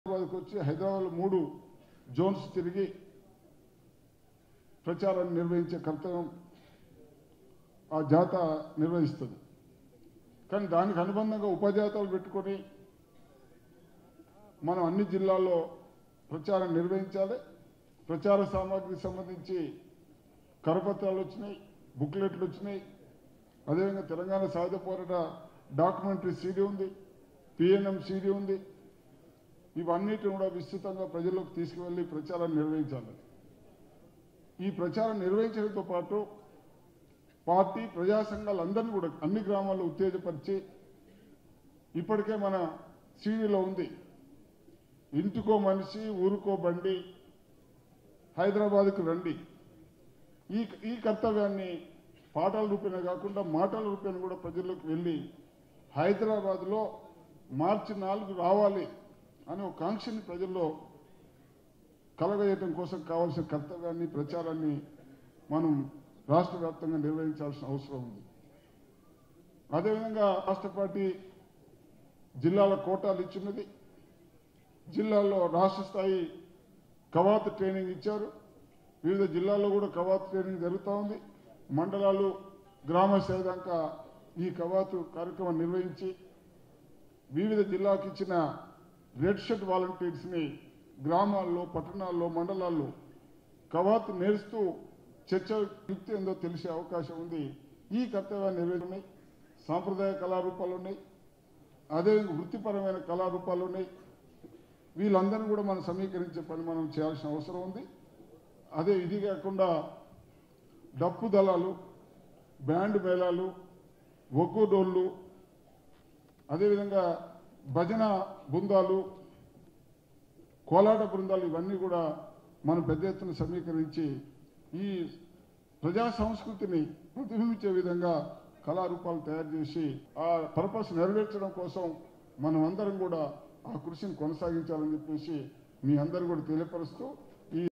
వచ్చి హైదరాబాద్ 3 జోన్స్ తిరిగి ప్రచారాన్ని నిర్వహించే కర్తవ్యం ఆ జాత నిర్వహిస్తుంది. కానీ దానికి అనుబంధంగా ఉపజాతాలు పెట్టుకొని మనం అన్ని జిల్లాల్లో ప్రచారం నిర్వహించాలి. ప్రచార సామాగ్రికి సంబంధించి కరపత్రాలు వచ్చినాయి, బుక్లెట్లు వచ్చినాయి. అదేవిధంగా తెలంగాణ సాయుధ పోరాట డాక్యుమెంటరీ సీడీ ఉంది, పిఎన్ఎం సీడీ ఉంది. ఇవన్నిటిని కూడా విస్తృతంగా ప్రజల్లోకి తీసుకువెళ్ళి ప్రచారాన్ని నిర్వహించాలి. ఈ ప్రచారం నిర్వహించడంతో పాటు పార్టీ ప్రజా సంఘాలందరినీ కూడా అన్ని గ్రామాల్లో ఉత్తేజపరిచి ఇప్పటికే మన సీడీలో ఉంది, ఇంటికో మనిషి ఊరుకో బండి హైదరాబాద్కు రండి. ఈ కర్తవ్యాన్ని పాటల రూపేణ కాకుండా మాటల రూపేణ కూడా ప్రజల్లోకి వెళ్ళి హైదరాబాద్లో మార్చి 4 రావాలి అనే ఒక కాంక్షని ప్రజల్లో కలగజేయడం కోసం కావాల్సిన కర్తవ్యాన్ని ప్రచారాన్ని మనం రాష్ట్ర వ్యాప్తంగా నిర్వహించాల్సిన అవసరం ఉంది. అదేవిధంగా రాష్ట్ర పార్టీ జిల్లాల కోటాలు ఇచ్చినది, జిల్లాల్లో రాష్ట్ర స్థాయి కవాతు ట్రైనింగ్ ఇచ్చారు. వివిధ జిల్లాల్లో కూడా కవాతు ట్రైనింగ్ జరుగుతూ ఉంది. మండలాలు గ్రామ స్థాయి దాకా ఈ కవాతు కార్యక్రమం నిర్వహించి వివిధ జిల్లాకు ఇచ్చిన రెడ్ షర్ట్ వాలంటీర్స్ని గ్రామాల్లో పట్టణాల్లో మండలాల్లో కవాతు నేర్స్తూ చర్చ యుక్తి ఏందో తెలిసే అవకాశం ఉంది. ఈ కర్తవ్యాన్ని నిర్వహిస్తున్నాయి. సాంప్రదాయ కళారూపాలు ఉన్నాయి, అదేవిధంగా వృత్తిపరమైన కళారూపాలు ఉన్నాయి. వీళ్ళందరినీ కూడా మనం సమీకరించే పని మనం చేయాల్సిన అవసరం ఉంది. అదే ఇది కాకుండా డప్పు దళాలు, బ్యాండ్ మేళాలు, ఒగ్గు డోళ్ళు, అదేవిధంగా భజన బృందాలు, కోలాట బృందాలు ఇవన్నీ కూడా మనం పెద్ద ఎత్తున సమీకరించి ఈ ప్రజా సంస్కృతిని ప్రతిబింబించే విధంగా కళారూపాలు తయారు చేసి ఆ పర్పస్ నెరవేర్చడం కోసం మనం అందరం కూడా ఆ కృషిని కొనసాగించాలని చెప్పేసి మీ అందరూ కూడా తెలియపరుస్తూ